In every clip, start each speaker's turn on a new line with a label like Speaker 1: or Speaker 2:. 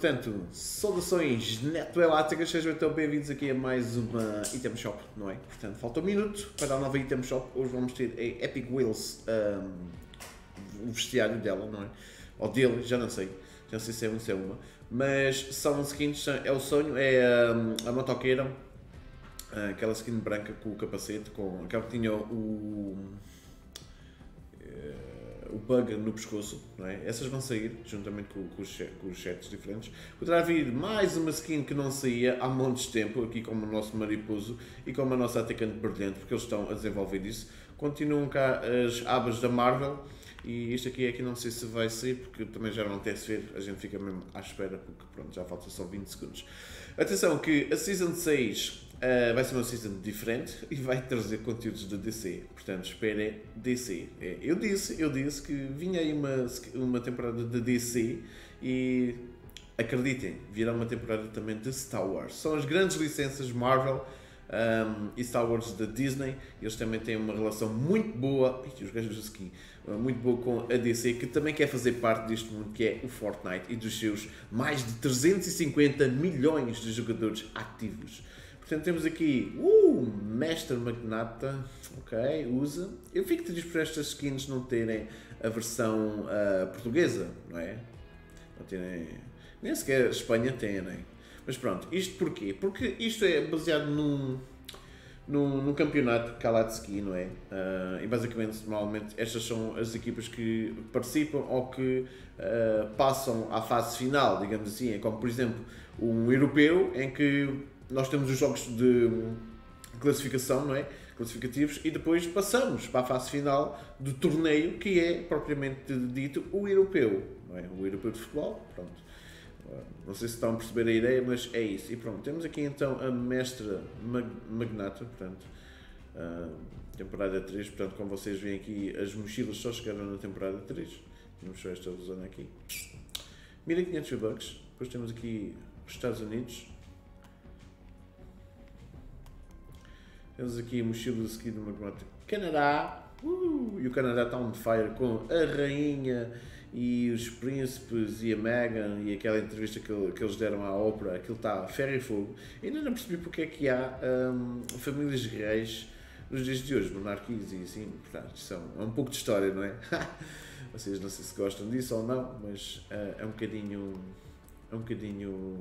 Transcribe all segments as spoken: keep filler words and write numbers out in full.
Speaker 1: Portanto, saudações netoeláticas, sejam então bem-vindos aqui a mais uma Item Shop, não é? Portanto, falta um minuto para a nova Item Shop. Hoje vamos ter a Epic Wheels, um, o vestiário dela, não é? Ou dele, já não sei, já não sei se é um se é uma. Mas são skins, é o sonho, é um, a motoqueira, aquela skin branca com o capacete, com aquela que tinha o... o bug no pescoço, não é? Essas vão sair, juntamente com, com, os, com os sets diferentes. Poderá vir mais uma skin que não saía há montes de tempo, aqui como o nosso mariposo e como a nossa atacante brilhante, porque eles estão a desenvolver isso. Continuam cá as abas da Marvel, e isto aqui é que não sei se vai sair, porque também já não tem se ver, a gente fica mesmo à espera, porque pronto, já falta só vinte segundos. Atenção que a Season seis Uh, vai ser uma season diferente e vai trazer conteúdos da D C, portanto esperem D C. É, eu disse, eu disse que vinha aí uma, uma temporada de D C e acreditem, virá uma temporada também de Star Wars. São as grandes licenças Marvel um, e Star Wars da Disney, eles também têm uma relação muito boa, e os gajos aqui, muito boa com a D C, que também quer fazer parte deste mundo que é o Fortnite e dos seus mais de trezentos e cinquenta milhões de jogadores ativos. Portanto, temos aqui o uh, Mestre Magnata, ok, usa. Eu fico triste por estas skins não terem a versão uh, portuguesa, não é? Não terem, nem sequer a Espanha tem, nem. Mas pronto, isto porquê? Porque isto é baseado num, num, num campeonato Kalatski, não é? Uh, e basicamente, normalmente, estas são as equipas que participam ou que uh, passam à fase final, digamos assim. É como, por exemplo, um europeu em que nós temos os jogos de classificação, não é? Classificativos, e depois passamos para a fase final do torneio, que é propriamente dito o europeu, não é? O europeu de futebol, pronto. Não sei se estão a perceber a ideia, mas é isso. E pronto, temos aqui então a Mestra Magnata, portanto, temporada três, portanto, como vocês veem aqui, as mochilas só chegaram na temporada três. Vamos ver esta zona aqui. mil e quinhentos V-Bucks, depois temos aqui os Estados Unidos. Temos aqui a mochila de do Magmata Canadá, uh, e o Canadá está on fire com a rainha e os príncipes e a Meghan e aquela entrevista que, que eles deram à ópera, aquilo está ferro e fogo. E ainda não percebi porque é que há um, famílias reais nos dias de hoje, monarquias e assim, portanto, são, é um pouco de história, não é? Vocês não sei se gostam disso ou não, mas uh, é um bocadinho, é um bocadinho...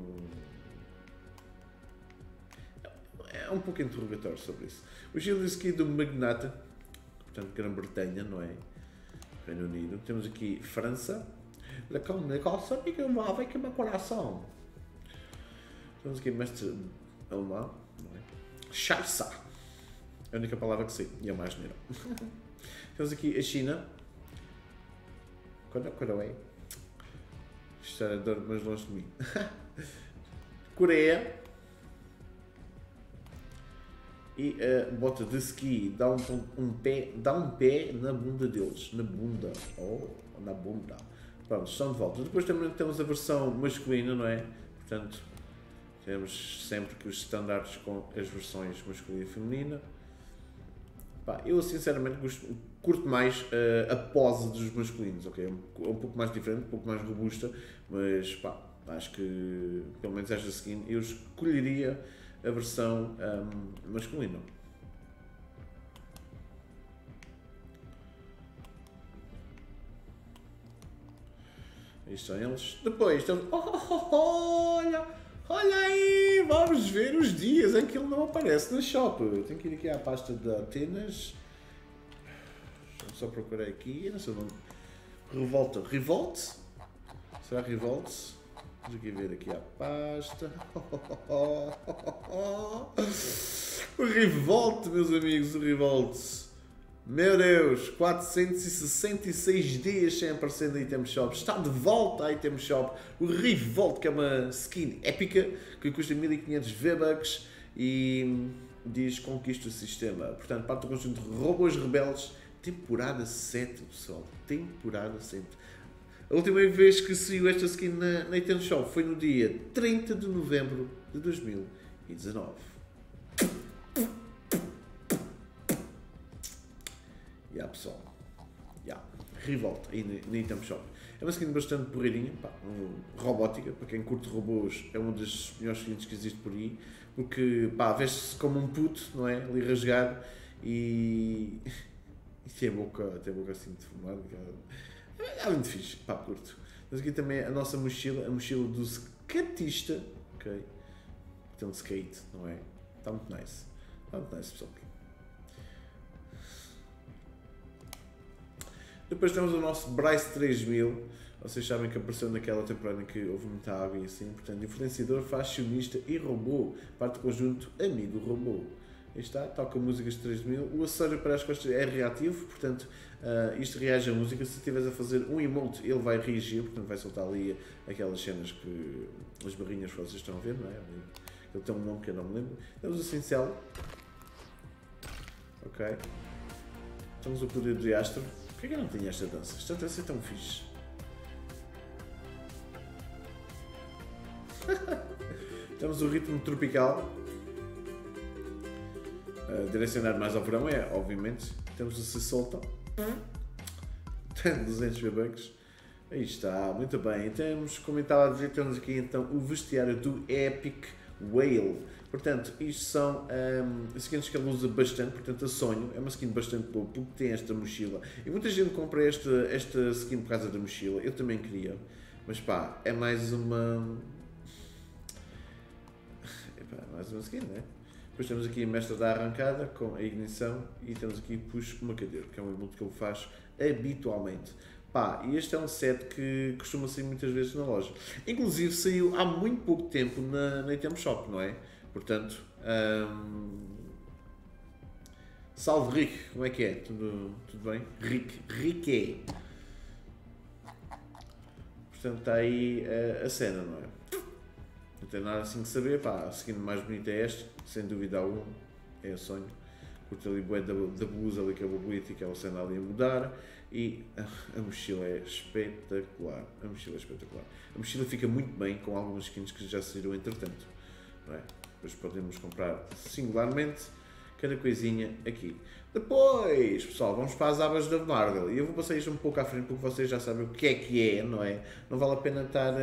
Speaker 1: é um pouco interrogatório sobre isso. O estilo aqui do Magnata, portanto, Grã-Bretanha, não é? Reino Unido. Temos aqui França. La Comunicação e que vai que meu coração. Temos aqui Mestre Alemão, não é? Scheiße. É a única palavra que sei, e é mais neira. Temos aqui a China. Quando, quando é? Isto era dor mais longe de mim. Coreia. E a bota de ski dá um, um, pé, dá um pé na bunda deles, na bunda, ou oh, na bunda. Pronto, estão de volta. Depois também temos a versão masculina, não é? Portanto, temos sempre que os standards com as versões masculina e feminina. Pá, eu sinceramente gosto, curto mais uh, a pose dos masculinos, ok? Um, um pouco mais diferente, um pouco mais robusta, mas pá, acho que pelo menos esta skin eu escolheria a versão um, masculina. Aí estão eles. Depois temos... Oh, oh, oh, olha! Olha aí! Vamos ver os dias em que ele não aparece na shop. Eu tenho que ir aqui à pasta de Atenas. Deixa-me só procurar aqui. Eu não sei o nome. Revolta. Revolt? Será Revolt? Vamos aqui ver aqui a pasta. O Revolt, meus amigos, o Revolt. Meu Deus, quatrocentos e sessenta e seis dias sem aparecer na Item Shop. Está de volta à Item Shop. O Revolt, que é uma skin épica, que custa mil e quinhentos V-Bucks e diz conquista o sistema. Portanto, parte do conjunto de Robôs Rebeldes, temporada sete, pessoal. Temporada sete. A última vez que saiu esta skin na, na Item Shop foi no dia trinta de novembro de dois mil e dezanove. E yeah, pessoal, yeah. Revolta aí na, na Item Shop. É uma skin bastante porreirinha, pá, um, robótica, para quem curte robôs é uma das melhores skins que existe por aí, porque pá, veste-se como um puto, não é? Ali rasgado e... e tem a boca, tem a boca assim deformada, é muito fixe, pá, curto. Mas aqui também a nossa mochila, a mochila do skatista, ok? Tem um skate, não é? Está muito nice, está muito nice, pessoal. Depois temos o nosso Bryce três mil, vocês sabem que apareceu naquela temporada em que houve muita água e assim, portanto, influenciador, fashionista e robô, parte do conjunto Amigo Robô. Aí está, toca músicas de três mil, o acessório para as costas é reativo, portanto, uh, isto reage à música, se estiveres a fazer um emote, ele vai reagir, portanto vai soltar ali aquelas cenas que, as barrinhas que vocês estão a ver, não é? Ele tem um nome que eu não me lembro. Temos o cincel, ok, temos o poder de astro. Porquê que eu não tenho esta dança? Esta dança é tão fixe. Temos o ritmo tropical. Uh, direcionado mais ao verão, é, obviamente. Temos o Se Solta. Tem duzentos V-Bucks. Aí está, muito bem. Temos, como eu estava a dizer, temos aqui então o vestiário do Epic Whale. Portanto, isto são um, skins que ele usa bastante, portanto a Sonho é uma skin bastante boa porque tem esta mochila. E muita gente compra esta, esta skin por causa da mochila, eu também queria. Mas pá, é mais uma... Epá, mais uma skin, né? Depois temos aqui a mestra da arrancada com a ignição e temos aqui Push uma cadeira, que é um emote que ele faz habitualmente. Pá, e este é um set que costuma sair muitas vezes na loja. Inclusive saiu há muito pouco tempo na, na Item Shop, não é? Portanto, hum... salve Rick, como é que é? Tudo, tudo bem? Rick, Rick é. Portanto, está aí a, a cena, não é? Não tem nada assim que saber, pá, a skin mais bonita é esta, sem dúvida alguma, é a Sonho. Curto ali bué da, da blusa ali que é bonita e aquela cena ali a mudar. E a, a mochila é espetacular, a mochila é espetacular. A mochila fica muito bem com algumas skins que já saíram entretanto, não é? Depois podemos comprar singularmente cada coisinha aqui. Depois, pessoal, vamos para as abas da Marvel. E eu vou passar isto um pouco à frente porque vocês já sabem o que é que é, não é? Não vale a pena estar a,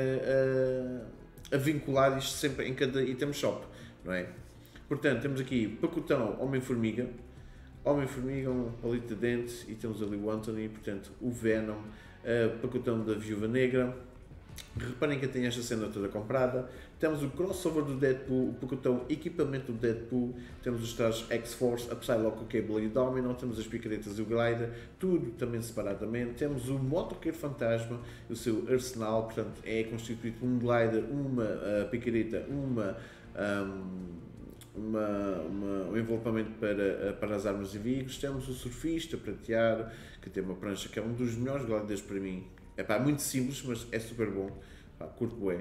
Speaker 1: a, a vincular isto sempre em cada item shop, não é? Portanto, temos aqui pacotão Homem-Formiga, Homem-Formiga, um palito de dente e temos ali o Anthony, portanto, o Venom, uh, pacotão da Viúva Negra. Reparem que eu tenho esta cena toda comprada. Temos o crossover do Deadpool, o pacotão equipamento do Deadpool, temos os trajes X-Force, a Psylocke, o Cable e o Domino, temos as picaretas e o Glider, tudo também separadamente. Temos o Motoqueiro Fantasma, o seu arsenal, portanto é constituído por um Glider, uma uh, picareta, uma... Um, Uma, uma, um envolvimento para, para as armas e veículos. Temos o surfista prateado, que tem uma prancha que é um dos melhores gliders para mim. É pá, muito simples, mas é super bom. Pá, curto bué.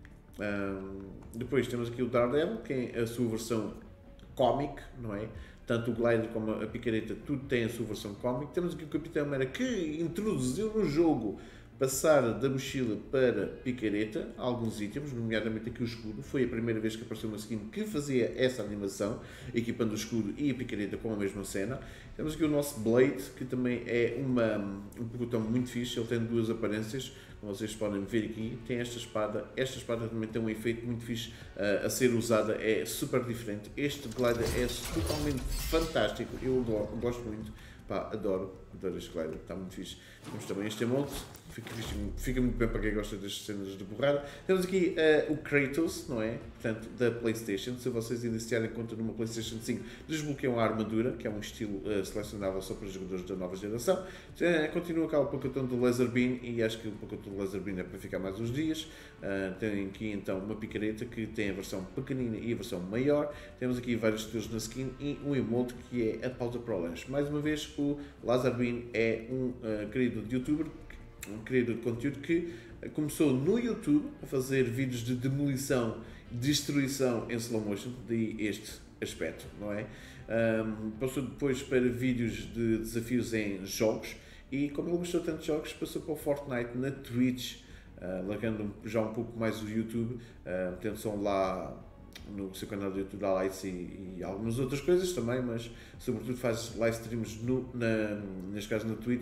Speaker 1: Um, depois temos aqui o Daredevil, que é a sua versão cómic, não é? Tanto o glider como a picareta, tudo tem a sua versão cómic. Temos aqui o Capitão América, que introduziu no jogo passar da mochila para picareta alguns itens, nomeadamente aqui o escudo. Foi a primeira vez que apareceu uma skin que fazia essa animação, equipando o escudo e a picareta com a mesma cena. Temos aqui o nosso Blade, que também é uma, um pacotão muito fixe, ele tem duas aparências, como vocês podem ver aqui. Tem esta espada, esta espada também tem um efeito muito fixe uh, a ser usada, é super diferente. Este glider é totalmente fantástico, eu gosto muito. Pá, adoro, adoro este glider, está muito fixe. Temos também este emote, fica, fica muito bem para quem gosta das cenas de porrada. Temos aqui uh, o Kratos, não é? Portanto, da PlayStation. Se vocês iniciarem conta numa PlayStation cinco, desbloqueiam a armadura, que é um estilo uh, selecionável só para os jogadores da nova geração. Uh, continua cá o pacotão do Laser Beam, e acho que o pacotão do Laser Beam é para ficar mais uns dias. Uh, tem aqui então uma picareta que tem a versão pequenina e a versão maior. Temos aqui vários estilos na skin e um emote que é a pausa para o lanche. Mais uma vez, o Laser Beam é um uh, querido de youtuber, um criador de conteúdo que começou no YouTube a fazer vídeos de demolição, destruição em slow motion, de este aspecto, não é? Um, passou depois para vídeos de desafios em jogos e, como ele gostou tanto de jogos, passou para o Fortnite na Twitch, uh, largando já um pouco mais o YouTube, uh, tendo só lá no seu canal de YouTube, há lives e, e algumas outras coisas também, mas sobretudo faz live streams no, na, neste caso na Twitch,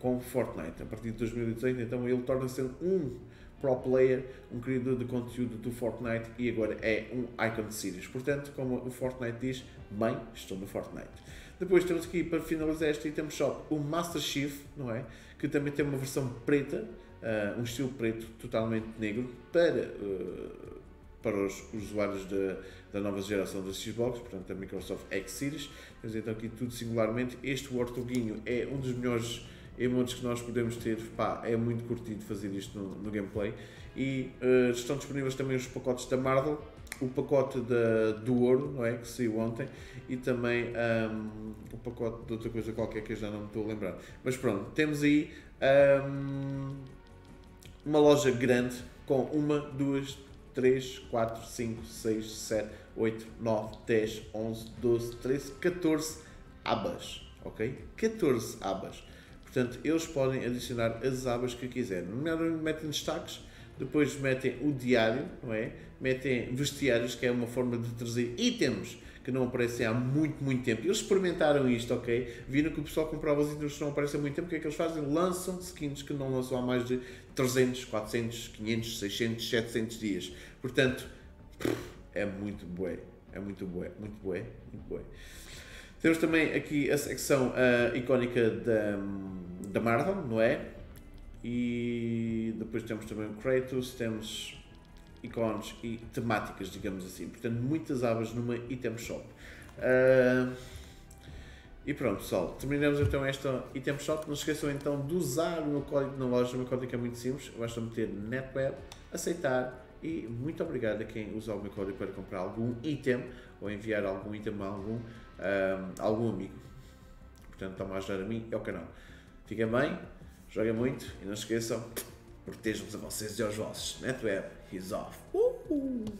Speaker 1: com Fortnite. A partir de dois mil e dezoito, então ele torna-se um pro player, um criador de conteúdo do Fortnite e agora é um Icon Series. Portanto, como o Fortnite diz, bem, estou no Fortnite. Depois temos aqui, para finalizar este item shop, o Master Chief, não é? Que também tem uma versão preta, uh, um estilo preto totalmente negro, para, uh, para os usuários da, da nova geração da Xbox, portanto da Microsoft X Series. Temos então aqui tudo singularmente. Este Warthoguinho é um dos melhores emotes que nós podemos ter. Pá, é muito curtido fazer isto no, no gameplay. E uh, estão disponíveis também os pacotes da Marvel, o pacote da, do ouro, não é, que saiu ontem, e também um, o pacote de outra coisa qualquer que eu já não me estou a lembrar. Mas pronto, temos aí um, uma loja grande com uma, duas, três, quatro, cinco, seis, sete, oito, nove, dez, onze, doze, treze, catorze abas, ok? catorze abas. Portanto, eles podem adicionar as abas que quiserem. Primeiro metem destaques, depois metem o diário, não é? Metem vestiários, que é uma forma de trazer itens que não aparecem há muito, muito tempo. Eles experimentaram isto, ok? Viram que o pessoal comprava os itens que não aparecem há muito tempo. O que é que eles fazem? Lançam skins que não lançam há mais de trezentos, quatrocentos, quinhentos, seiscentos, setecentos dias. Portanto, é muito bué. É muito bué, muito bué, muito bué. Temos também aqui a secção uh, icónica da, da Marvel, não é? E depois temos também o Kratos, temos ícones e temáticas, digamos assim. Portanto, muitas abas numa item shop. Uh, e pronto, pessoal, terminamos então esta item shop. Não se esqueçam então de usar o meu código na loja. O meu código é muito simples, basta meter NetWeb, aceitar, e muito obrigado a quem usa o meu código para comprar algum item ou enviar algum item a algum, uh, algum amigo. Portanto, estão a ajudar a mim e ao canal. Fiquem bem, joguem muito e não se esqueçam, protejam-se a vocês e aos vossos. NetWeb is off. Uh -uh.